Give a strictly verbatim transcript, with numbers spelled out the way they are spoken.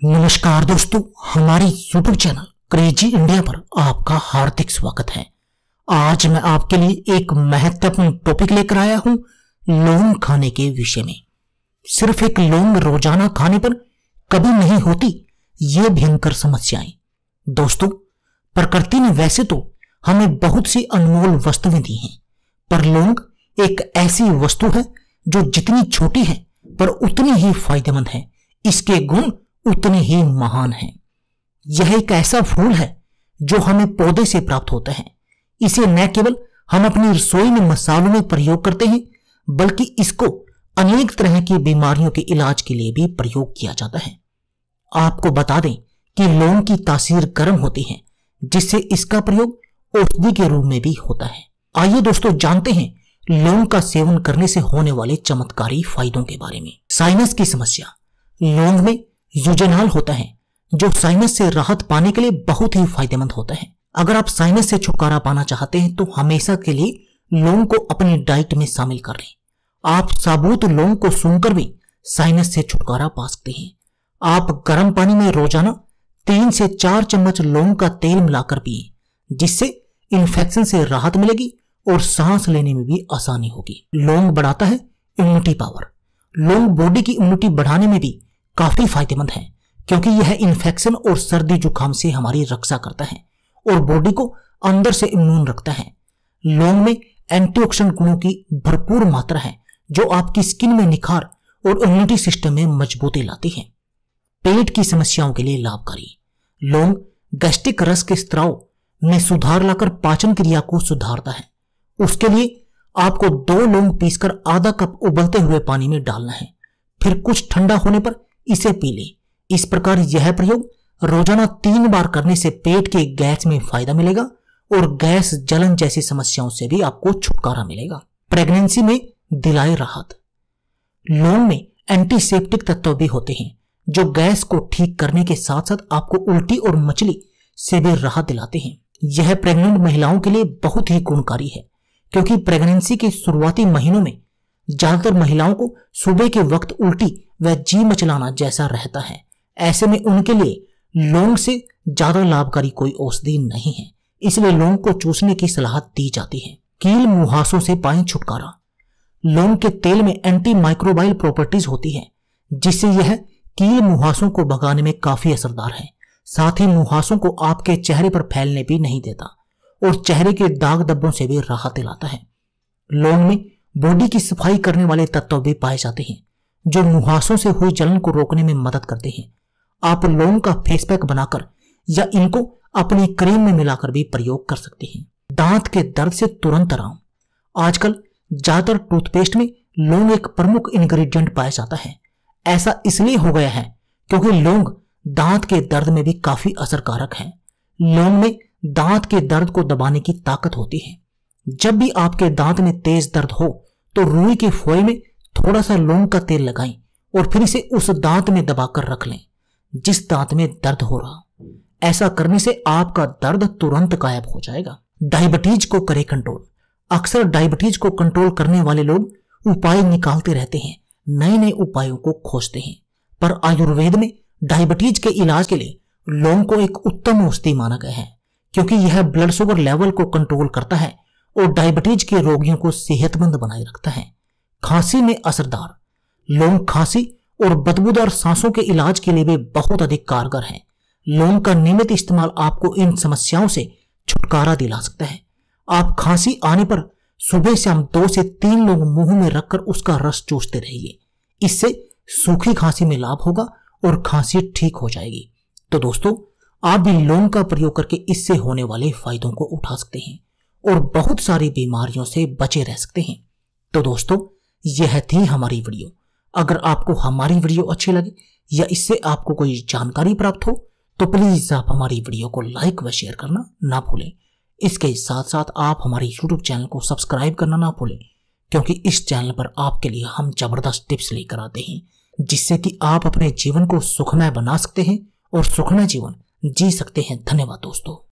नमस्कार दोस्तों, हमारे यूट्यूब चैनल क्रेजी इंडिया पर आपका हार्दिक स्वागत है। आज मैं आपके लिए एक महत्वपूर्ण टॉपिक लेकर आया हूं लौंग खाने के विषय में। सिर्फ एक लौंग रोजाना खाने पर कभी नहीं होती ये भयंकर समस्याएं। दोस्तों, प्रकृति ने वैसे तो हमें बहुत सी अनमोल वस्तुएं दी हैं, पर लौंग एक ऐसी वस्तु है जो जितनी छोटी है पर उतनी ही फायदेमंद है। इसके गुण उतने ही महान हैं। यह एक ऐसा फूल है जो हमें पौधे से प्राप्त होता है। इसे न केवल हम अपनी रसोई में मसालों में प्रयोग करते हैं, बल्कि इसको अनेक तरह की बीमारियों के इलाज के लिए भी प्रयोग किया जाता है। आपको बता दें कि लौंग की तासीर गर्म होती है, जिससे इसका प्रयोग औषधि के रूप में भी होता है। आइए दोस्तों, जानते हैं लौंग का सेवन करने से होने वाले चमत्कारी फायदों के बारे में। साइनस की समस्या। लौंग में यूजेनॉल होता है जो साइनस से राहत पाने के लिए बहुत ही फायदेमंद होता है। अगर आप साइनस से छुटकारा पाना चाहते हैं तो हमेशा के लिए लौंग को अपनी डाइट में शामिल कर लें। आप साबुत लौंग को सूंघकर भी साइनस से छुटकारा पा सकते हैं। आप गर्म पानी में रोजाना तीन से चार चम्मच लौंग का तेल मिलाकर पिए, जिससे इन्फेक्शन से राहत मिलेगी और सांस लेने में भी आसानी होगी। लौंग बढ़ाता है इम्यूनिटी पावर। लौंग बॉडी की इम्यूनिटी बढ़ाने में भी काफी फायदेमंद है, क्योंकि यह इन्फेक्शन और सर्दी जुकाम से हमारी रक्षा करता है और बॉडी को अंदर से इम्यून रखता है। लौंग में एंटीऑक्सीडेंट गुणों की भरपूर मात्रा है जो आपकी स्किन में निखार और इम्यूनिटी सिस्टम में मजबूती लाती है। पेट की समस्याओं के लिए लाभकारी। लौंग गैस्ट्रिक रस के स्त्राव में सुधार लाकर पाचन क्रिया को सुधारता है। उसके लिए आपको दो लौंग पीसकर आधा कप उबलते हुए पानी में डालना है, फिर कुछ ठंडा होने पर इसे पी लें। इस प्रकार यह प्रयोग रोजाना तीन बार करने से पेट के गैस में फायदा मिलेगा और गैस जलन जैसी समस्याओं से भी आपको छुटकारा मिलेगा। प्रेगनेंसी में दिलाए राहत। लौंग में एंटीसेप्टिक तत्व भी होते हैं जो गैस को ठीक करने के साथ साथ आपको उल्टी और मचली से भी राहत दिलाते हैं। यह प्रेग्नेंट महिलाओं के लिए बहुत ही गुणकारी है, क्योंकि प्रेगनेंसी के शुरुआती महीनों में ज्यादातर महिलाओं को सुबह के वक्त उल्टी व जी मचलाना जैसा रहता है। ऐसे में उनके लिए लौंग से ज्यादा लाभकारी कोई औषधि नहीं है, इसलिए लौंग को चूसने की सलाह दी जाती है। कील मुहासों से पाएं छुटकारा। लौंग के तेल में एंटी माइक्रोबाइल प्रॉपर्टीज होती है, जिससे यह कील मुहासों को भगाने में काफी असरदार है। साथ ही मुहासों को आपके चेहरे पर फैलने भी नहीं देता और चेहरे के दाग धब्बों से भी राहत दिलाता है। लौंग में बॉडी की सफाई करने वाले तत्व भी पाए जाते हैं जो मुहासों से हुई जलन को रोकने में मदद करते हैं। आप लौंग का फेस पैक बनाकर या इनको अपनी क्रीम में मिलाकर भी प्रयोग कर सकते हैं। दांत के दर्द से तुरंत आराम। आजकल ज्यादातर टूथपेस्ट में लौंग एक प्रमुख इंग्रेडिएंट पाया जाता है। ऐसा इसलिए हो गया है क्योंकि लौंग दांत के दर्द में भी काफी असरकारक है। लौंग में दांत के दर्द को दबाने की ताकत होती है। जब भी आपके दांत में तेज दर्द हो तो रुई के फोय में थोड़ा सा लौंग का तेल लगाएं और फिर इसे उस दांत में दबाकर रख लें जिस दांत में दर्द हो रहा। ऐसा करने से आपका दर्द तुरंत गायब हो जाएगा। डायबिटीज को करे कंट्रोल। अक्सर डायबिटीज को कंट्रोल करने वाले लोग उपाय निकालते रहते हैं, नए नए उपायों को खोजते हैं, पर आयुर्वेद में डायबिटीज के इलाज के लिए लौंग को एक उत्तम औषधि माना गया है, क्योंकि यह ब्लड शुगर लेवल को कंट्रोल करता है और डायबिटीज के रोगियों को सेहतमंद बनाए रखता है। खांसी में असरदार। लौंग खांसी और बदबूदार सांसों के इलाज के लिए भी बहुत अधिक कारगर है। लौंग का नियमित इस्तेमाल आपको इन समस्याओं से छुटकारा दिला सकता है। आप खांसी आने पर सुबह शाम दो से तीन लौंग मुंह में रखकर उसका रस चूसते रहिए। इससे सूखी खांसी में लाभ होगा और खांसी ठीक हो जाएगी। तो दोस्तों, आप भी लौंग का प्रयोग करके इससे होने वाले फायदों को उठा सकते हैं और बहुत सारी बीमारियों से बचे रह सकते हैं। तो दोस्तों, यह थी हमारी वीडियो। अगर आपको हमारी वीडियो अच्छी लगे या इससे आपको कोई जानकारी प्राप्त हो तो प्लीज आप हमारी वीडियो को लाइक व शेयर करना ना भूलें। इसके साथ साथ आप हमारे यूट्यूब चैनल को सब्सक्राइब करना ना भूलें, क्योंकि इस चैनल पर आपके लिए हम जबरदस्त टिप्स लेकर आते हैं, जिससे कि आप अपने जीवन को सुखमय बना सकते हैं और सुखमय जीवन जी सकते हैं। धन्यवाद दोस्तों।